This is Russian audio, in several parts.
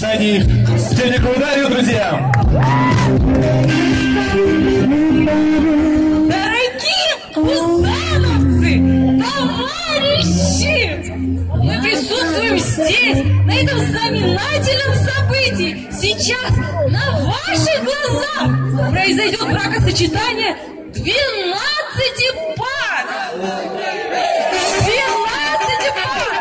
них денег в ударил, друзья! Дорогие бузановцы, товарищи! Мы присутствуем здесь, на этом знаменательном событии. Сейчас на ваших глазах произойдет бракосочетание 12 пар! 12 пар!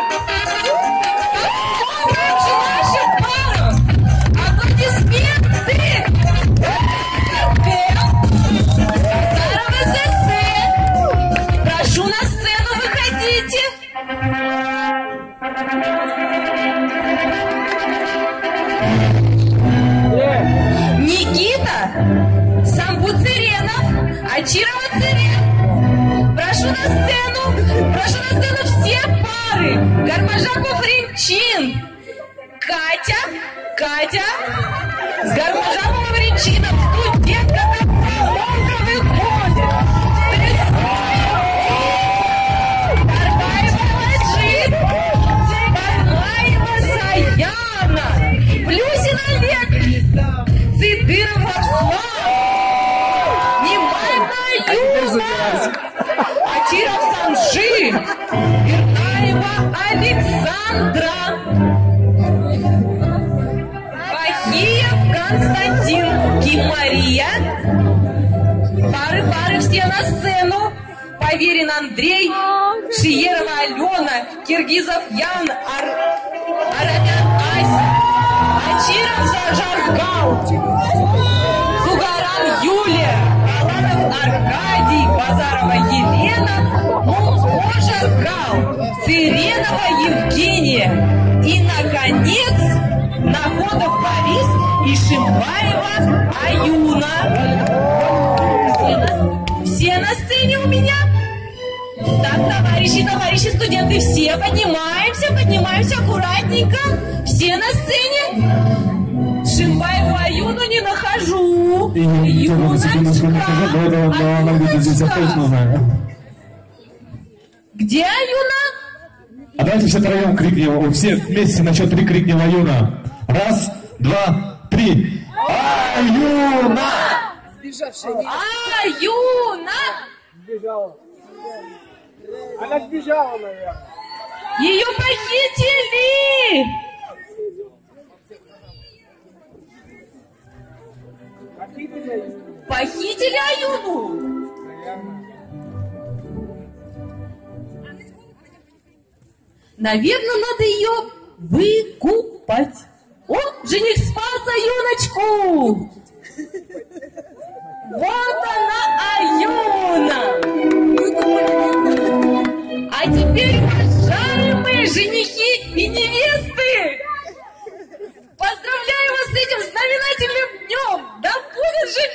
Помним же нашим парам! Аплодисменты! Базаров СССР! Прошу на сцену, выходите! Никита Самбуциренов, Ачирова Цирен. Прошу на сцену все пары. Гармажапов Ренчин. Катя с Гармажаповым Ренчином, студентка комсомолка выходит. Тарбаева Ладжит, Барнаева Саяна, Плюсин Олег, Цидыров Арслан, Немаева Юна, Ачиров Санжи, Вернаева Александра, Бахиев Константин, Кимария. Пары все на сцену. Поверин Андрей, Шиерова Алена, Киргизов Ян, Арамян Ася, Ачиров Жаргал, Сугаран Юлия, Баланов Аркадий, Базарова Елена, Жаргал, Циренова Евгения и, наконец, Находов Борис и Шимбаева Аюна. Все на сцене у меня? Так, товарищи, студенты, все поднимаемся аккуратненько. Все на сцене? Шимбаеву Аюну не нахожу. Где Аюна? А давайте все троем крикнем, все вместе на счет 3 крикнем Аюна. 1, 2, 3. Аюна! Аюна! Сбежала. Она сбежала, наверное. Ее похитили! Похитили Аюну? Наверное, надо ее выкупать. О, жених спас Аюночку! Вот она, Аюна! А теперь, уважаемые женихи и невесты, поздравляю вас с этим знаменательным днем! Да будет же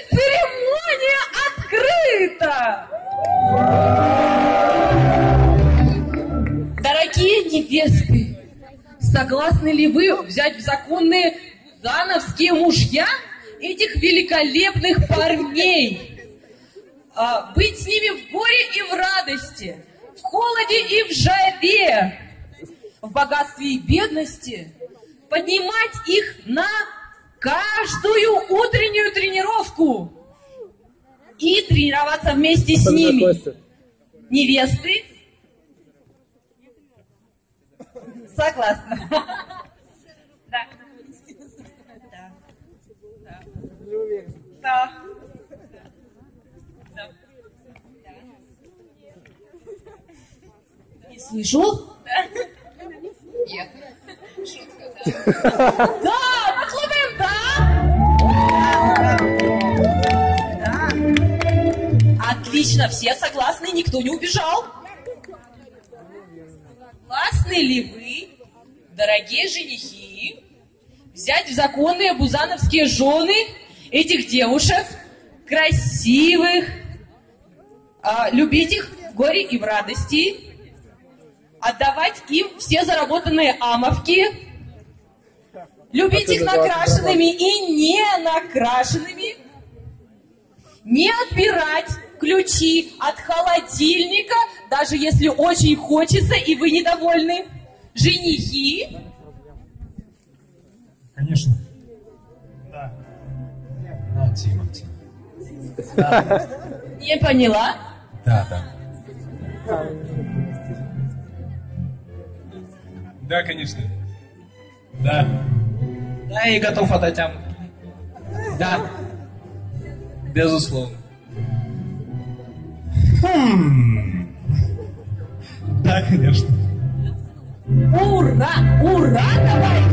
церемония открыта! Дорогие невесты, согласны ли вы взять в законные бузановские мужья этих великолепных парней? Быть с ними в горе и в радости, в холоде и в жаре, в богатстве и бедности, поднимать их на каждую утреннюю тренировку и тренироваться вместе с ними. Невесты? Согласна. Да. Да. Не слышу? Нет. Да, похлопаем, да. Отлично, все согласны, никто не убежал. Согласны ли вы, дорогие женихи, взять в законные бузановские жены этих девушек, красивых, любить их в горе и в радости, отдавать им все заработанные амовки, любить их накрашенными и не накрашенными, не отбирать ключи от холодильника, даже если очень хочется и вы недовольны. Женихи, Конечно. Да. Ну, Тима. Не поняла? Да. Да, конечно. Да. Да, и готов отдать Аму. Да. Безусловно. Да, конечно. Ура! Ура, товарищ!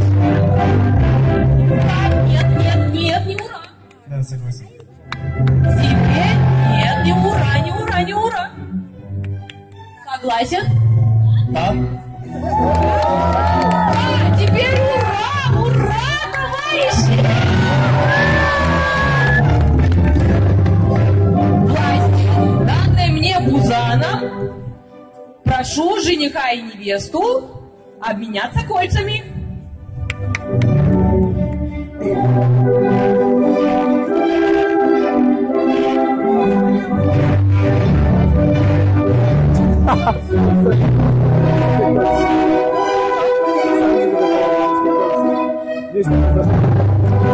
Ура! Нет, не ура! Да, согласен. Теперь нет, не ура! Согласен? Да. А, теперь ура, товарищи! Власть, данная мне Бузаном, прошу жениха и невесту обменяться кольцами. Здесь